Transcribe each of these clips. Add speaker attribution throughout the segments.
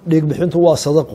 Speaker 1: dhiig bixintu waa sadaqo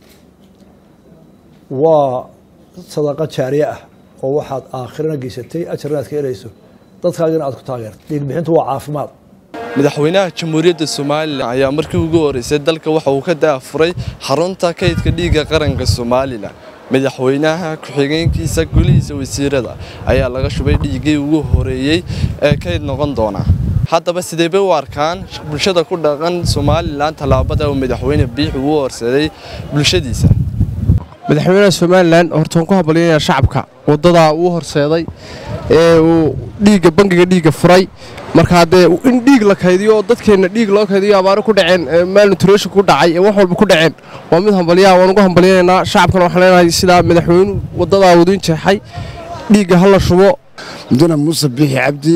Speaker 1: waa sadaqa jaariye ah oo waxaad aakhirana geysatay ajarna aad ka helayso dadkaagana aad ku taageerto dhiig bixintu waa caafimaad
Speaker 2: madaxweynaha jamhuuriyadda Soomaaliland ayaa markii ugu horeysay dalka waxa uu ka daafuray xarunta kaydka dhiigga qaranka Soomaaliland madaxweynaha ku-xigeenkiisa golihiisa wasiirada ayaa laga shubay dhiigii ugu horeeyay ee kayd noqon doona haddaba sidee bay u arkaan bulshada ku dhaqan Soomaaliland talaabada uu madaxweyne Biixi u horseeday bulshadiisa
Speaker 3: madaxweynaha Soomaaliland horta ku habaliyay shacabka wadada uu horseeday ee uu dhiigga bangiga dhiigga furay marka hadee in dhiig la kaydiyo dadkeena dhiig loo kaydiyo abaaro ku dhaceen malnutrition ku dhacay wax walba ku dhaceen waa mid hambaliyaa waan ugu hambaliyeenaa shacabkana waxaan leenahay sida madaxweynuhu wadada wadin jeexay dhiigga hal la shubo
Speaker 4: mudana Muuse Biixi Cabdi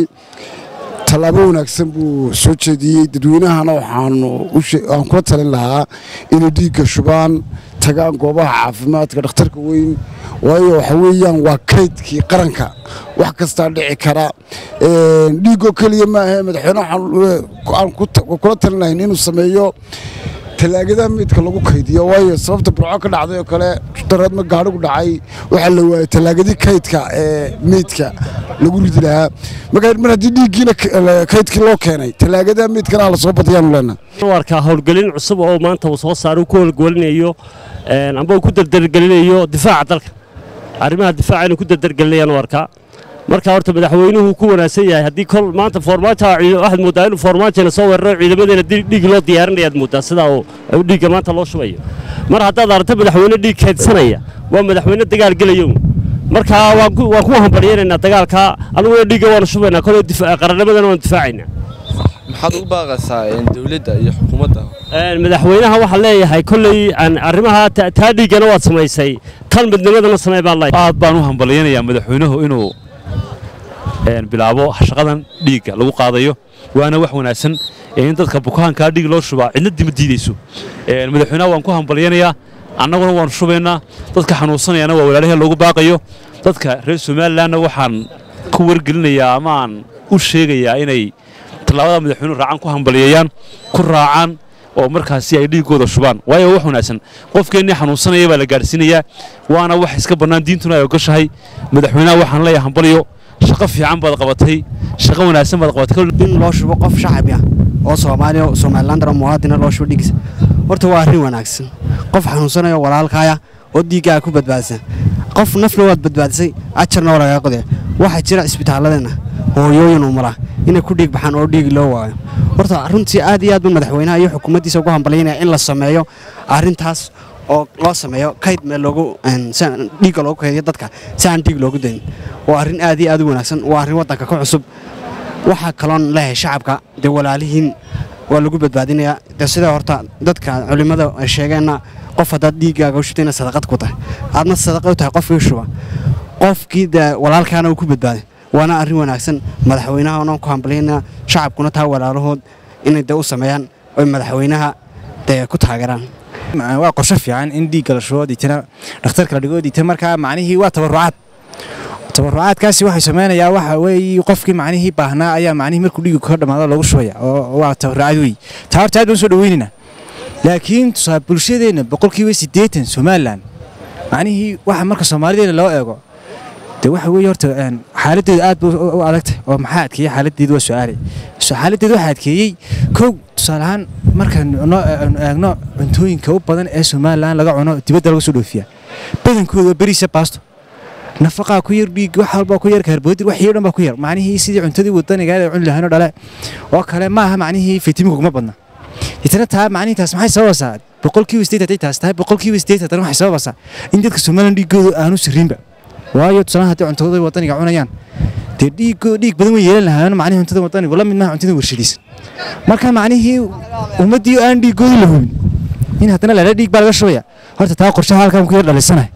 Speaker 4: talaabo wanaagsan buu soo jeediyay dadweynahana waxaan ku talin lahaa inay dhiigga shubaan tagaan goobaha caafimaadka dhakhtarka weyn waayo waxa weeyaan waa kaydkii qaranka wax kasta dhici kara dhiigo kaliya ma aha madaxweynaha aan ku talinayn inuu sameeyo talaagada midka lagu kaydiyo waayo sababta burco ka dhacday oo kale daraad ma gaadhigu dhacay waxa la waayay talaagadii kaydka midka lagu ridi lahaa mar haddii dhiiggiina kaydkii loo keenay talaagada midkana la soo badiyaan leena
Speaker 5: warka howlgelin cusub oo maanta uu soo saaray ku howlgelinayo amba ku dardargelinayo difaaca dalka arrimaha difaaca inuu ku dardargelinayaan warka marka horta madaxweynuhu ku wanaagsan yahay hadii kol maanta farmaajo waxaad moodaa inuu farmaajo soo weeraro ciidamadeena dhiig loo diyaarinayo moodaa sida uu dhiigga maanta loo shubayo mar haddaad aragto madaxweyne dhiig kaydsanaya waa madaxweyne dagaal galayo marka waan ku hambalyeynaa dagaalka anigu dhiigga waan shubaynaa kol difaac qarannimadana waan difaacaynaa
Speaker 2: maxaad u baaqaysaa in dawladda iyo xukuumadda
Speaker 5: madaxweynaha waxa leeyahay kulay arrimaha taa dhiigana waad samaysay tan midnimadana sameey baa la
Speaker 6: aad baan u hambalyeynayaa madaxweynuhu inuu bilaabo shaqadan dhiigga lagu qaadayo waana wax wanaagsan in dadka bukaanka dhiig loo shubaa cidna dima diidayso madaxweynaha waan ku hambalyeynayaa annaguna waan shubaynaa dadka xanuunsanayana waa walaalaheen loogu baaqayo dadka reer Soomaaliland waxaan ku wargelinayaa ama aan u sheegayaa inay talaabada madaxweynuhu raacan ku hambalyeeyaan ku raacaan oo markaasi ay dhiigooda shubaan waayo wax wanaagsan qofkeenii xanuunsanaya baa la gaarsiinayaa waana wax iska bannaan diintuna ay ogashahay madaxweynaha waxaan leeyahay hambalyo shaqo fiican baad qabatay shaqo wanaagsan baad qabatay
Speaker 7: in loo shubo qof shacab ah oo Soomaaliland oo muwaadin loo shubo dhiigis horta waa arrin wanaagsan qof xanuunsanaya walaalkaaya oo dhiigga ku badbaadsan qof nafna waad badbaadisay ajarna waa laga qoday waxa jira isbitaaladana hooyooyin umala inay ku dhiig baxaan oo dhiig loo waayo horta runtii aad iyo aad madaxweynaha iyo xukuumaddiisa ugu hambalyeynaya in la sameeyo arrintaas oo loo sameeyo kayd meel loogu dhiig loogu kaydiyo dadka si aan dhiig loogu dayn waa arrin aad iyo aad u wanaagsan waa arrin wadanka ka cusub waxa kaloon leeyahay shacabka de walaalihiin waa lagu badbaadinayaa de sida horta dadka culimada ay sheegeenna qof hadaad dhiiggaaga u shubtayna sadaqad ku tahay aadna sadaqa u tahay qofkii shuba qofkii de walaalkaana uu ku badbaaday waana arrin wanaagsan madaxweynaha oo ku hambalyeynaa shacabkuna taa walaalahood inay de u sameeyaan oo madaxweynaha de ku taageeraan
Speaker 8: waa qorshe fiican in dhiigga la shubo diitana dhakhtarka la dhigo diitana marka macnihii waa tabarucaadkaasi waxay sameynayaan waxa weeye qofkii macnihii baahnaa ayaa macnihii markuu dhiiggu ka dhamaado lagu shubaya oo waa tabarucaad weey taa horta aad baan soo dhaweynayna laakiin bulshadeena 80% Soomaaliland macnihii waxa marka Soomaalideena loo eego de waxa weeye horta xaaladdeedu aad u adagtay oo maxaa adkeeyay xaaladdeedu waa su'aalay xaaladdeedu waxa adkeeyay kow tusaalahan markaan eegno cuntooyinka u badan ee Soomaaliland laga cuno dibadda laga soo dhoofiyaa badankooda bariisa baasto nafaqa ku yar dhiig wax walba ku yar karbohaydrayt wax yar dhan ba ku yar macnihii sidii cuntadii wadaniga ay cun lahayn oo dhale oo kale ma aha macnihii fitamiinka kuma badna itana taa macnihii taas maxay sababaysaa boqolkiiba 8 taas tahay boqolkiiba 8 tan waxay sababaysaa in dadka Soomaaliland dhiigooda aanu siriinba waayo tusaalahan haddii cuntada wadaniga cunayaan dee dhiig badan way yeelan lahaayeen macnihii cuntada wadaniga la mid ma cuntada warshadiisa marka macnihii ummadii aan dhiigooda la hubin in haddana la dhiig baa laga shubaya horta taa qorshaha halkan ku yar dhalisanahay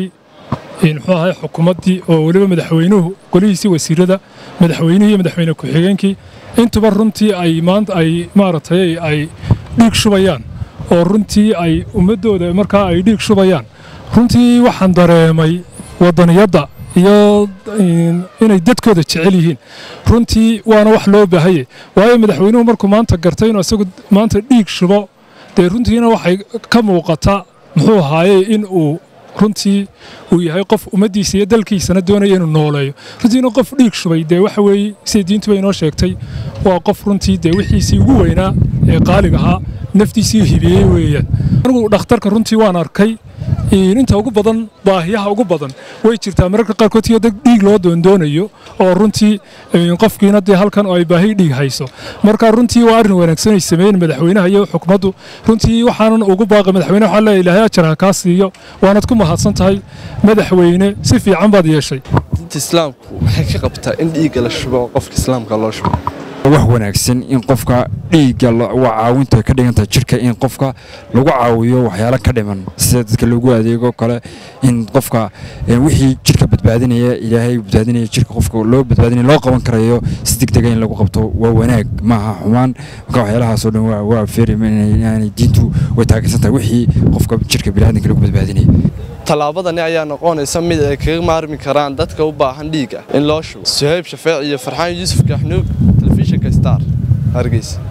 Speaker 9: muxuu ahay xukuumaddii oo waliba madaxweynuhu golihiisii wasiirada madaxweynuhu iyo madaxweyne ku-xigeenkii intuba runtii ay maanta ay maaragtay ay dhiig shubayaan oo runtii ay ummadooda markaa ay dhiig shubayaan runtii waxaan dareemay wadaniyadda iyo inay dadkooda jecel yihiin runtii waana wax loo baahayay waayo madaxweynuhu markuu maanta gartay inuu isagu maanta dhiig shubo dee runtiina waxay ka muuqata muxuu ahaaye in uu runtii uu yahay qof ummaddiisa iyo dalkiisana doonaya inuu nooleeyo runtiina qof dhiig shubay dee waxa weeye siday diintu bay inoo sheegtay waa qof runtii dee wixiisii ugu weynaa ee qaaliga ahaa naftiisii hibeeyey weeyaan anigu dhakhtarka runtii waan arkay inta ugu badan baahiyaha ugu badan way jirtaa mararka qaarkood iyo dad dhiig loo doondoonayo oo runtii qofkiina dee halkan oo ay baahi dhiig hayso marka runtii waa arrin wanaagsan ay sameeyeen madaxweynaha iyo xukuumaddu runtii waxaanan ugu baaqay madaxweynaha waxaa leeyahay ilaahay ajar ha kaa siiyo waanad ku mahadsan tahay madaxweyne si fiican baad yeeshay
Speaker 2: diinta islaamku waxay ka qabtaa in dhiigga la shubo qofka islaamka loo shubo
Speaker 10: wax wanaagsan in qofka dhiigga caawinta ka dhigantahay jirka in qofka lagu caawiyo waxyaalo ka dhiman sida dadka loogu adeego kale in qofka wixii jirka badbaadinaya ilaahay badbaadinaya jirka qofka loo badbaadinaya loo qaban karayo si degdeg in lagu qabto waa wanaag maaha xumaan marka waxyaalahaas oo dhan waa inay diintu way taageersan tahay wixii qofka jirka bini'aadamka lagu badbaadinayo
Speaker 2: tallaabadani ayaa noqonaysa mid ay kaga maarmi karaan dadka u baahan dhiigga in loo shubo Suhayb Shafeec iyo Farxaan Yuusuf Kaxnuug telefishinka Star Hargeysa